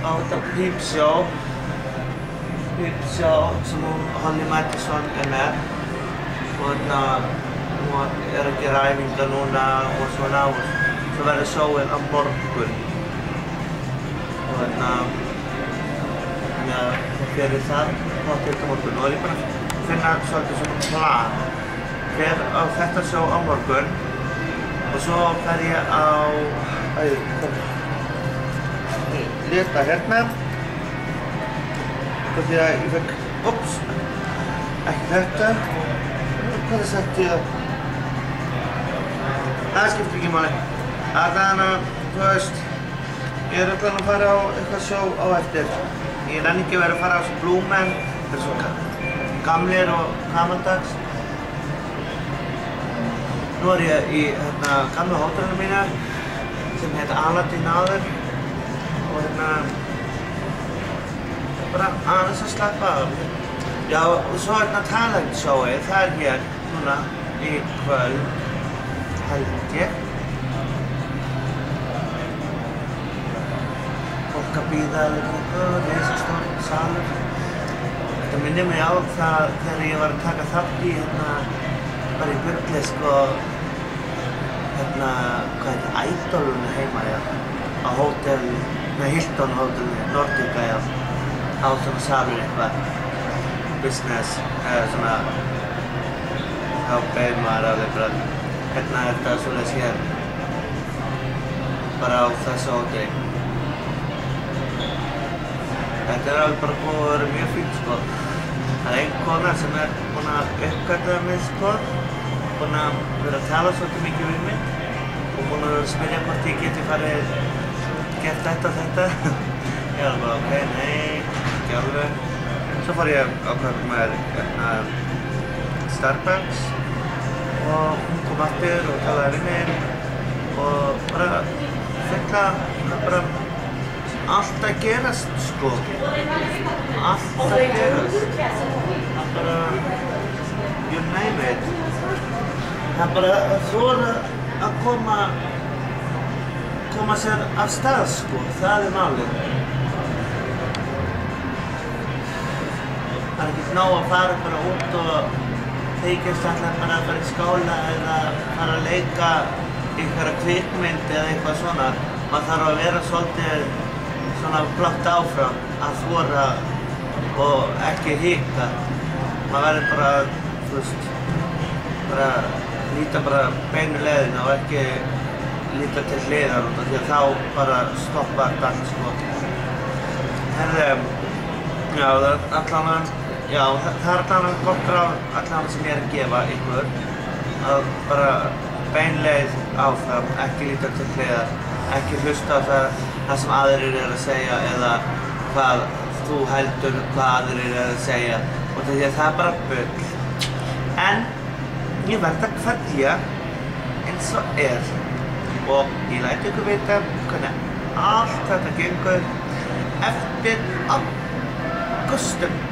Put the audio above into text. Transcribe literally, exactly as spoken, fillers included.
á þetta PeepShow. PeepShow sem hún Holly Madison er með. Og hérna, hún er að gera æfingar núna og svona og svo verður showið á morgun. Og hérna, þannig að fyrir það þátt á morgun. Og er ég bara að finna svolítið svona plan. Fer á þetta show á morgun og svo fer ég á... Æ, kom. Leta hérna. Því að ég fekk... Ups! Ekki þetta. Hvað sett ég það? Það skiptir ekki máli. Þannig að, þú veist, ég er öll að fara á eitthvað show á eftir. Ég nenni ekki að vera að fara á þessu Blue Men, þeir eru svo gamlir og gamaldags. Nú er ég í hérna gamla hótelinu mínu sem heit Aladdin áður og hérna bara aðeins að slappa af. Já, og svo hérna talent-showið, það er hér núna í kvöld, held ég. Fólk að bíða líka, risastór salur. Þetta minnir mig á það þegar ég var að taka þátt í hérna bara í bugli sko hérna, hvað heitir, Idolunu heima já á hótel, með Hilton hótelinu, Nordica já á svona salur eitthvað business, eða svona þá beið maður alveg bara hérna er þetta svoleiðis hér bara á þessu hóteli. Þetta er alveg bara búið að vera mjög fínt sko. Það er einn kona sem er búin að uppgötva mig sko, búin að vera að tala svolítið mikið við mig og búin að spyrja hvort ég geti farið gert þetta og þetta. Ég var bara ok, nei, ekki alveg. Svo fór ég að ákveða mér hérna Starbucks og hún kom aftur og talaði við mig og bara fylla bara allt að gerast sko. Allt að gerast. Bara, you name it. Það er bara að þora að koma, koma sér af stað sko, það er málið. Það er ekki nóg að fara bara út og þykjast alltaf bara að fara í skóla eða fara að leika einhverja kvikmynd eða eitthvað svona. Maður þarf að vera svolítið svona blátt áfram að þora og ekki hika. Maður verður bara, þú veist, bara líta bara beinu leiðina og ekki líta til hliðar út af því að þá bara stoppar þetta allt sko. Herði, já, það er allan Já, það er allan gott ráð allan sem ég er að gefa ykkur að bara beinleið áfram, ekki líta til hliðar, ekki hlusta á það, það sem aðrir eru að segja eða hvað þú heldur hvað aðrir eru að segja og því að það er bara bull. En ég verð að kveðja eins og er og ég læt ykkur vita hvernig allt þetta gengur eftir ágústum.